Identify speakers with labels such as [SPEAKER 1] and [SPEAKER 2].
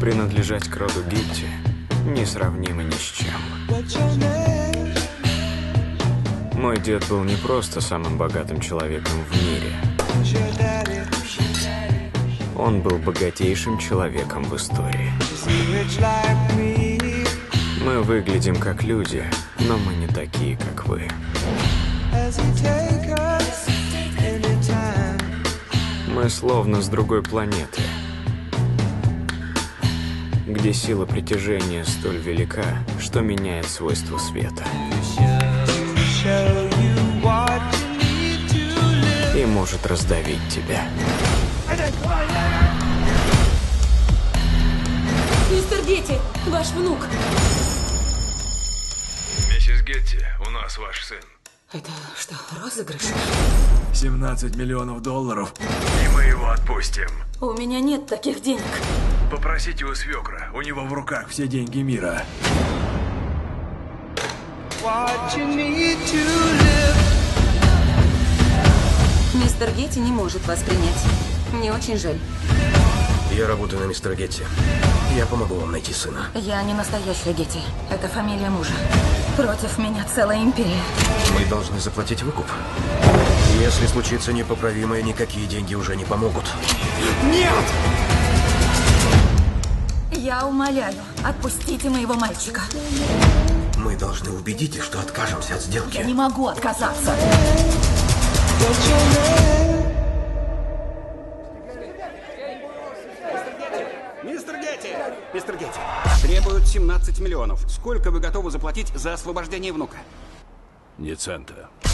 [SPEAKER 1] Принадлежать к роду Гетти несравнимо ни с чем. Мой дед был не просто самым богатым человеком в мире. Он был богатейшим человеком в истории. Мы выглядим как люди, но мы не такие, как вы. Мы словно с другой планеты, где сила притяжения столь велика, что меняет свойства света. И может раздавить тебя.
[SPEAKER 2] Мистер Гетти, ваш внук.
[SPEAKER 3] Миссис Гетти, у нас ваш сын.
[SPEAKER 2] Это что, розыгрыш?
[SPEAKER 4] 17 миллионов долларов.
[SPEAKER 3] И мы его отпустим.
[SPEAKER 2] У меня нет таких денег.
[SPEAKER 3] Попросите у свекра, у него в руках
[SPEAKER 4] Все деньги мира.
[SPEAKER 2] Мистер Гетти не может вас принять. Мне очень жаль.
[SPEAKER 5] Я работаю на мистера Гетти. Я помогу вам найти сына.
[SPEAKER 2] Я не настоящая Гетти. Это фамилия мужа. Против меня целая империя.
[SPEAKER 5] Мы должны заплатить выкуп. Если случится непоправимое, никакие деньги уже не помогут.
[SPEAKER 4] Нет!
[SPEAKER 2] Я умоляю, отпустите моего мальчика.
[SPEAKER 5] Мы должны убедить их, что откажемся от сделки.
[SPEAKER 2] Я не могу отказаться.
[SPEAKER 6] Мистер Гетти, требуют 17 миллионов. Сколько вы готовы заплатить за освобождение внука?
[SPEAKER 3] ни цента.